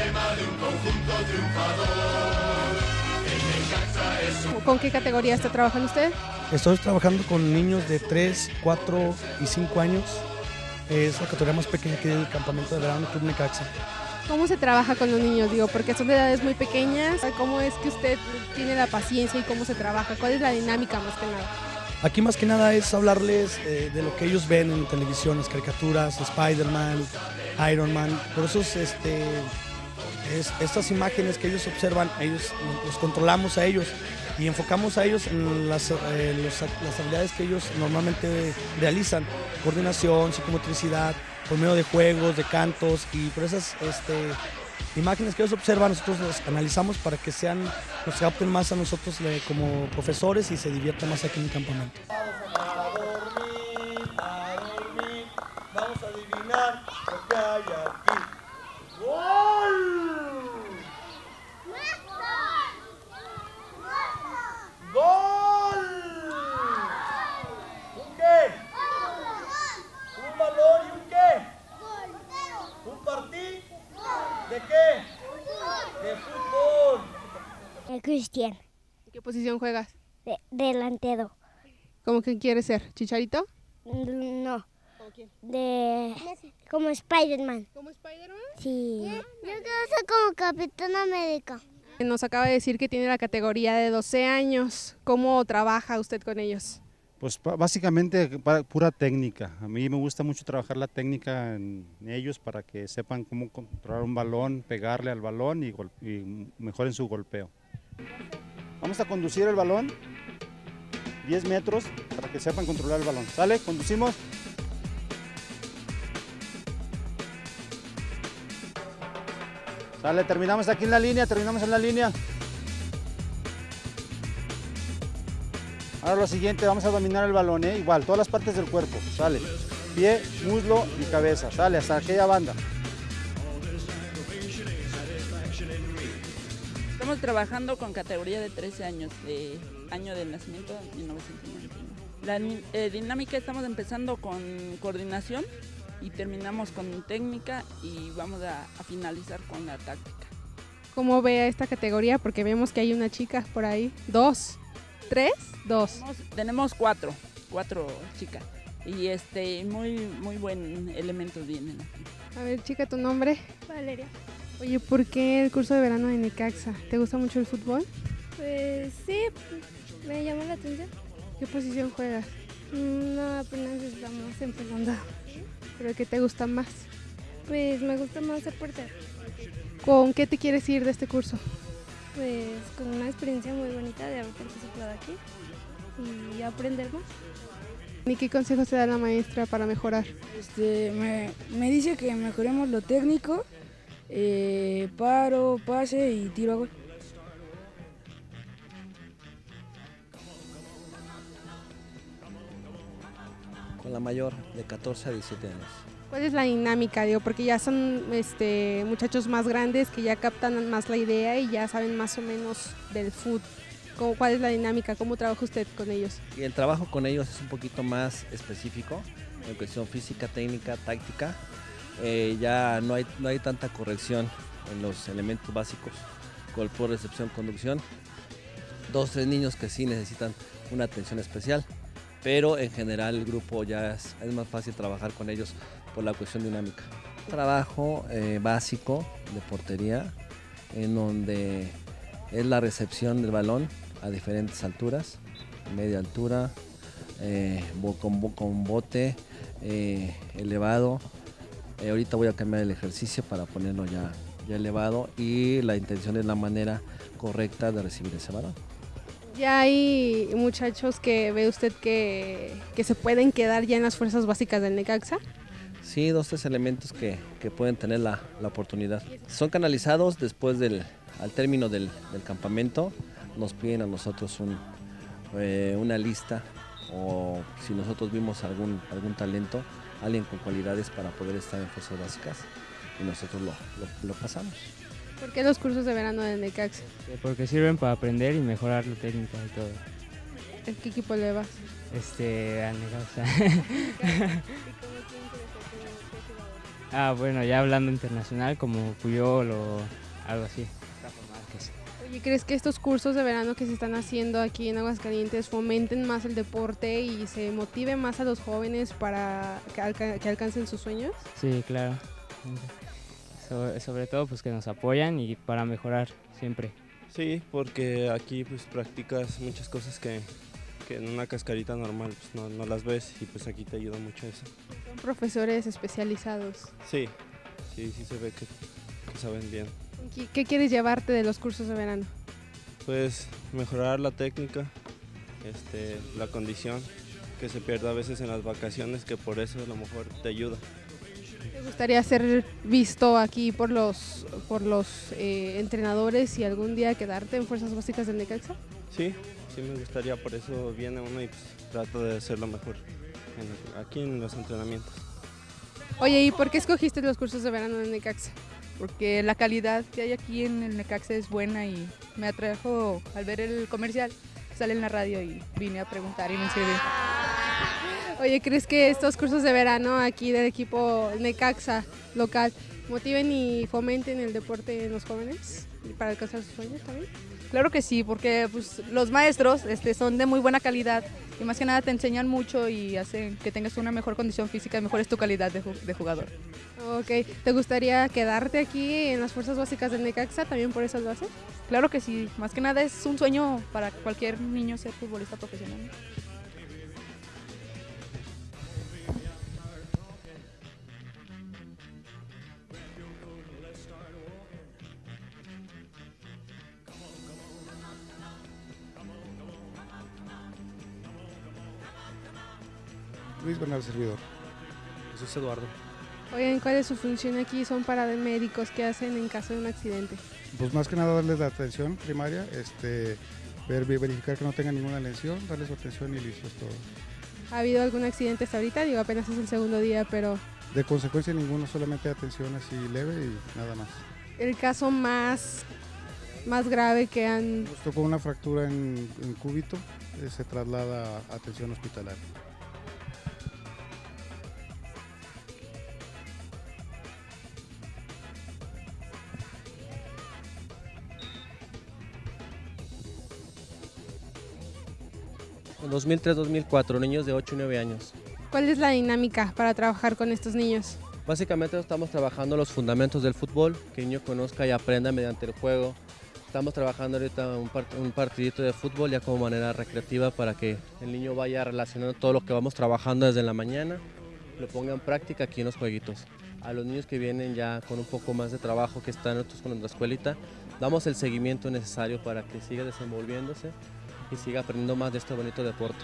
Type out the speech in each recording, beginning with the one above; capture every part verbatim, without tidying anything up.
emblema de un conjunto triunfador. El Necaxa es un... ¿Con qué categoría está trabajando usted? Estoy trabajando con niños de tres, cuatro y cinco años. Es la categoría más pequeña que hay del campamento de verano Club Necaxa. ¿Cómo se trabaja con los niños? Digo, porque son de edades muy pequeñas. ¿Cómo es que usted tiene la paciencia y cómo se trabaja? ¿Cuál es la dinámica más que nada? Aquí más que nada es hablarles eh, de lo que ellos ven en televisión, las caricaturas, Spider-Man, Iron Man. Por eso es, este, es, estas imágenes que ellos observan, ellos los controlamos a ellos y enfocamos a ellos en las, eh, los, las habilidades que ellos normalmente realizan, coordinación, psicomotricidad, por medio de juegos, de cantos, y por esas este, imágenes que ellos observan nosotros las analizamos para que sean, nos capten más a nosotros eh, como profesores y se diviertan más aquí en el campamento. Vamos a dormir, a dormir, vamos a adivinar lo que hay aquí. ¡Gol! ¡Gol! ¿Un qué? ¿Un balón y un qué? ¿Un partido? ¿De qué? De fútbol. El Cristian, ¿En qué posición juegas? de, delantero. ¿Cómo que quieres ser? ¿Chicharito? No, ¿Cómo quién? de como Spider-Man. ¿Como Spider-Man? Sí. Yo quiero ser como Capitán América. Nos acaba de decir que tiene la categoría de doce años. ¿Cómo trabaja usted con ellos? Pues básicamente para, pura técnica. A mí me gusta mucho trabajar la técnica en ellos para que sepan cómo controlar un balón, pegarle al balón y, y mejoren su golpeo. Vamos a conducir el balón diez metros para que sepan controlar el balón. ¿Sale? Conducimos. Sale, terminamos aquí en la línea, terminamos en la línea. Ahora lo siguiente, vamos a dominar el balón, ¿eh? Igual, todas las partes del cuerpo, sale. Pie, muslo y cabeza, sale hasta aquella banda. Estamos trabajando con categoría de trece años, de año de nacimiento mil novecientos noventa y nueve. La eh, dinámica estamos empezando con coordinación y terminamos con técnica y vamos a, a finalizar con la táctica. ¿Cómo ve a esta categoría? Porque vemos que hay una chica por ahí. Dos. ¿Tres? Dos. Tenemos, tenemos cuatro, cuatro chicas y este muy muy buen elementos vienen aquí. A ver, chica, ¿tu nombre? Valeria. Oye, ¿por qué el curso de verano de Necaxa? ¿Te gusta mucho el fútbol? Pues sí, me llamó la atención. ¿Qué posición juegas? No, apenas estamos empezando. ¿Pero qué te gusta más? Pues me gusta más ser portero. ¿Con qué te quieres ir de este curso? Pues con una experiencia muy bonita de haber participado aquí y aprender más. ¿Y qué consejos te da la maestra para mejorar? Este, me, me dice que mejoremos lo técnico, eh, paro, pase y tiro a gol. Con la mayor, de catorce a diecisiete años. ¿Cuál es la dinámica? Digo, porque ya son este, muchachos más grandes que ya captan más la idea y ya saben más o menos del fútbol. ¿Cuál es la dinámica? ¿Cómo trabaja usted con ellos? Y el trabajo con ellos es un poquito más específico, en cuestión física, técnica, táctica. Eh, ya no hay, no hay tanta corrección en los elementos básicos, golpeo, recepción, conducción. Dos, tres niños que sí necesitan una atención especial, pero en general el grupo ya es, es más fácil trabajar con ellos por la cuestión dinámica. Trabajo eh, básico de portería, en donde es la recepción del balón a diferentes alturas, media altura, eh, con, con bote, eh, elevado. Eh, ahorita voy a cambiar el ejercicio para ponerlo ya, ya elevado, y la intención es la manera correcta de recibir ese balón. Ya hay muchachos que ve usted que, que se pueden quedar ya en las fuerzas básicas del Necaxa. Sí, dos, tres elementos que, que pueden tener la, la oportunidad. Son canalizados después del, al término del, del campamento, nos piden a nosotros un, eh, una lista, o si nosotros vimos algún, algún talento, alguien con cualidades para poder estar en fuerzas básicas, y nosotros lo, lo, lo pasamos. ¿Por qué los cursos de verano del Necaxa? Porque sirven para aprender y mejorar la técnica y todo. ¿En qué equipo le vas? Este, a Necaxa. Ah, bueno, ya hablando internacional, como Puyol o algo así. Oye, ¿crees que estos cursos de verano que se están haciendo aquí en Aguascalientes fomenten más el deporte y se motive más a los jóvenes para que, alca que alcancen sus sueños? Sí, claro. So- sobre todo pues que nos apoyan y para mejorar siempre. Sí, porque aquí pues practicas muchas cosas que, que en una cascarita normal pues no, no las ves y pues aquí te ayuda mucho eso. Son profesores especializados. Sí, sí, sí se ve que, que saben bien. ¿Qué, qué quieres llevarte de los cursos de verano? Pues mejorar la técnica, este, la condición que se pierde a veces en las vacaciones, que por eso a lo mejor te ayuda. ¿Te gustaría ser visto aquí por los, por los eh, entrenadores y algún día quedarte en Fuerzas Básicas del Necaxa? Sí, sí me gustaría, por eso viene uno y pues, trata de hacerlo mejor en- aquí en los entrenamientos. Oye, ¿y por qué escogiste los cursos de verano del Necaxa? Porque la calidad que hay aquí en el Necaxa es buena y me atrajo al ver el comercial, sale en la radio y vine a preguntar y me inscribí. Oye, ¿crees que estos cursos de verano aquí del equipo Necaxa local motiven y fomenten el deporte en los jóvenes y para alcanzar sus sueños también? Claro que sí, porque pues, los maestros este, son de muy buena calidad y más que nada te enseñan mucho y hacen que tengas una mejor condición física y mejores tu calidad de, ju- de jugador. Ok, ¿te gustaría quedarte aquí en las Fuerzas Básicas del Necaxa? ¿También por eso lo haces? Claro que sí, más que nada es un sueño para cualquier niño ser futbolista profesional. Luis Bernal Servidor. Jesús Eduardo. Oigan, ¿cuál es su función aquí? Son paramédicos, ¿qué hacen en caso de un accidente? Pues más que nada darles la atención primaria, este, ver, verificar que no tengan ninguna lesión, darles su atención y listo, es todo. ¿Ha habido algún accidente hasta ahorita? Digo, apenas es el segundo día, pero De consecuencia ninguno, solamente atención así leve y nada más. el caso más, más grave que han... Nos tocó una fractura en, en cúbito, eh, se traslada a atención hospitalaria. dos mil tres dos mil cuatro, niños de ocho y nueve años. ¿Cuál es la dinámica para trabajar con estos niños? Básicamente estamos trabajando los fundamentos del fútbol, que el niño conozca y aprenda mediante el juego. Estamos trabajando ahorita un, part- un partidito de fútbol ya como manera recreativa para que el niño vaya relacionando todo lo que vamos trabajando desde la mañana, lo ponga en práctica aquí en los jueguitos. A los niños que vienen ya con un poco más de trabajo, que están otros con nuestra escuelita, damos el seguimiento necesario para que siga desenvolviéndose y siga aprendiendo más de este bonito deporte.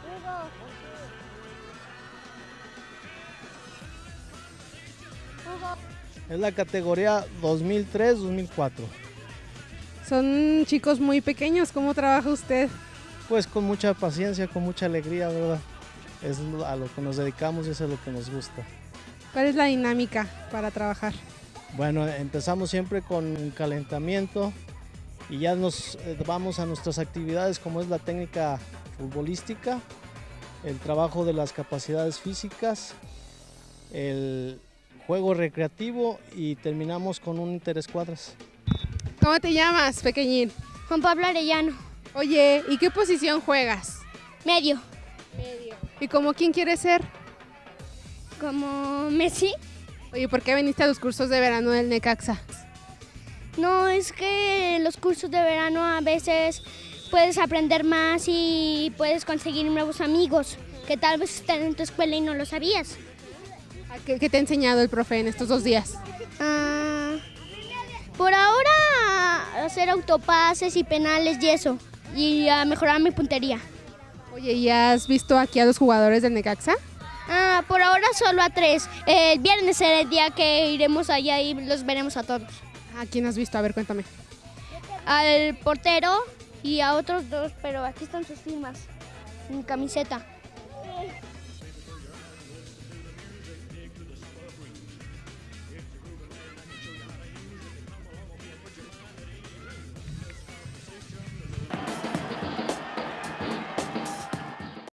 Es la categoría dos mil tres dos mil cuatro. Son chicos muy pequeños, ¿cómo trabaja usted? Pues con mucha paciencia, con mucha alegría, ¿verdad? Es lo- a lo que nos dedicamos y eso es lo que nos gusta. ¿Cuál es la dinámica para trabajar? Bueno, empezamos siempre con un calentamiento y ya nos eh, vamos a nuestras actividades como es la técnica futbolística, el trabajo de las capacidades físicas, el juego recreativo y terminamos con un interescuadras. ¿Cómo te llamas, pequeñín? Juan Pablo Arellano. Oye, ¿y qué posición juegas? Medio. Medio. ¿Y como quién quieres ser? Como Messi. Oye, ¿por qué viniste a los cursos de verano del Necaxa? No, es que en los cursos de verano a veces puedes aprender más y puedes conseguir nuevos amigos que tal vez están en tu escuela y no lo sabías. ¿Qué, qué te ha enseñado el profe en estos dos días? Ah, por ahora hacer autopases y penales y eso, y a mejorar mi puntería. Oye, ¿y has visto aquí a los jugadores del Necaxa? Ah, por ahora solo a tres. El viernes será el día que iremos allá y los veremos a todos. ¿A quién has visto? A ver, cuéntame. Al portero y a otros dos, pero aquí están sus firmas, en camiseta.